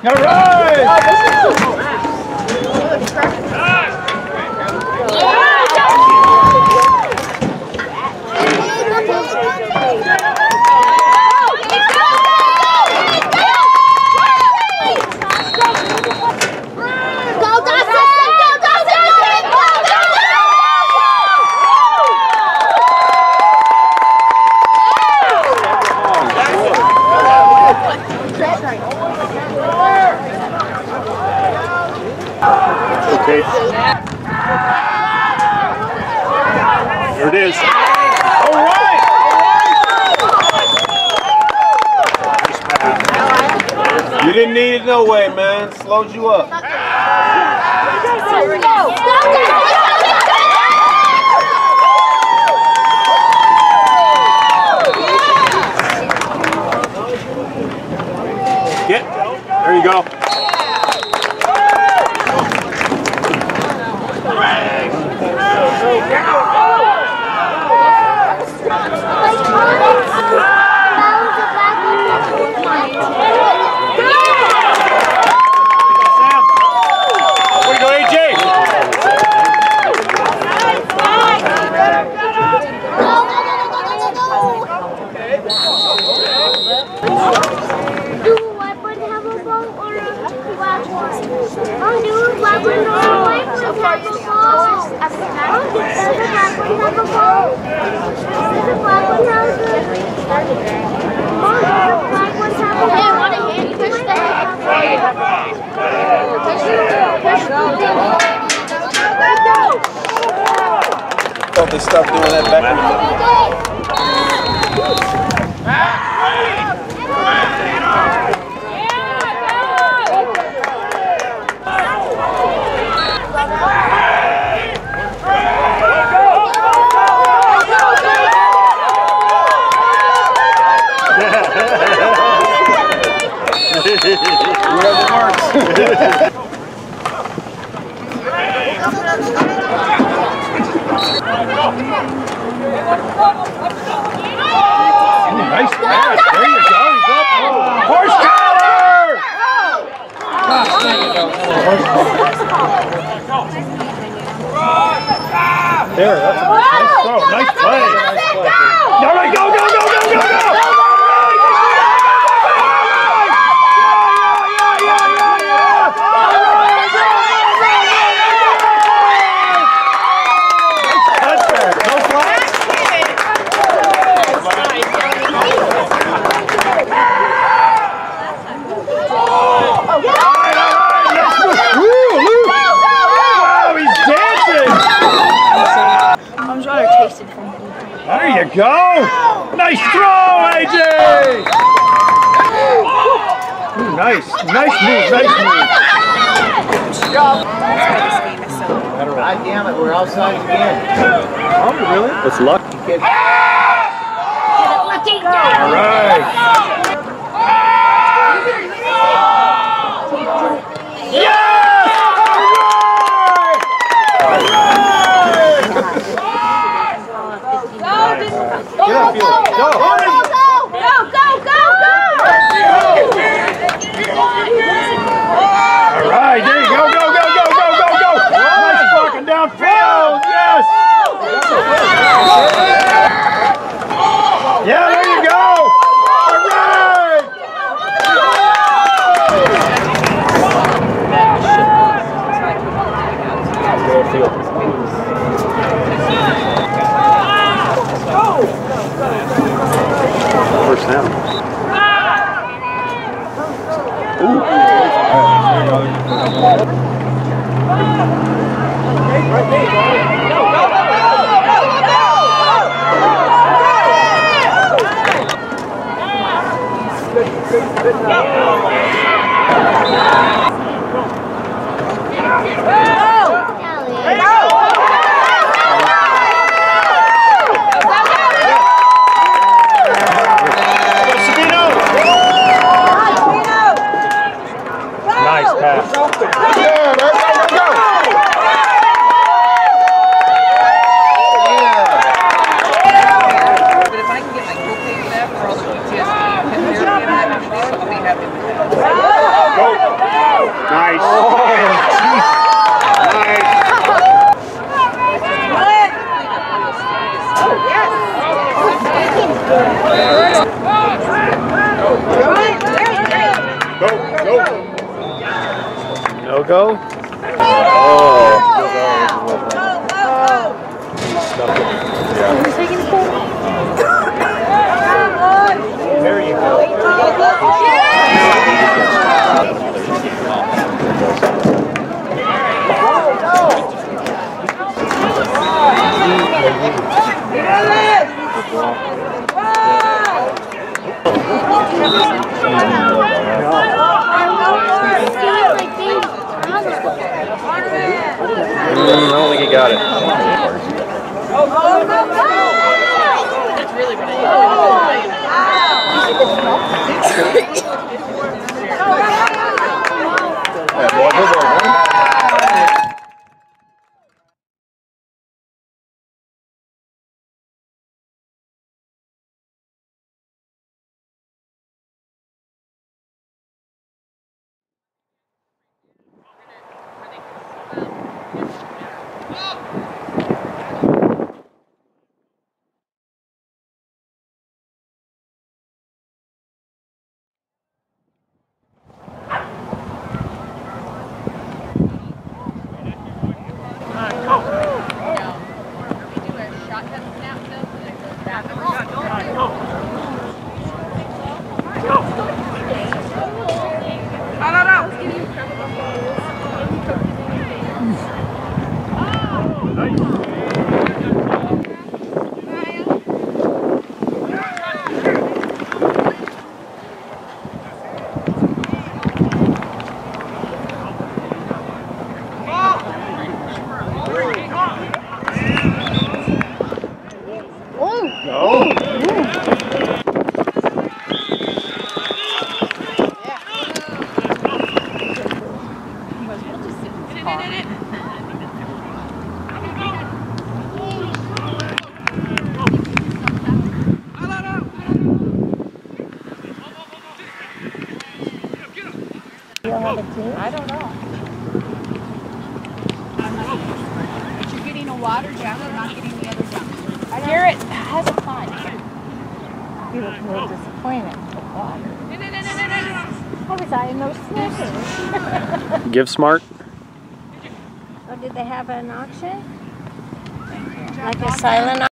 All right! Okay. There it is. All right! You didn't need it no way, man. Slowed you up. Get. There you go. Thought they stopped doing that back. Whatever works. Nice pass. There you go. He's up. Horse collar! There, that's a nice throw. Nice play. All right, go, go, go, go, go, go! There you go! Nice throw, AJ! Ooh, nice move, nice move. God damn it, we're outside again. Oh, really? It's luck. All right. Yes! Get up, Felix. Go! Go, go, go, go! All right, there you go, go, go, go, go, go, go! Nice blocking downfield, yes! Yeah, there you go! All right! go. There you go. I don't think he got it. I don't know. But you're getting a water jump, you're not getting the other jump. Garrett has a fun. You look a little disappointed. How was I in those sneakers? Give Smart. Oh, did they have an auction? Like a silent auction?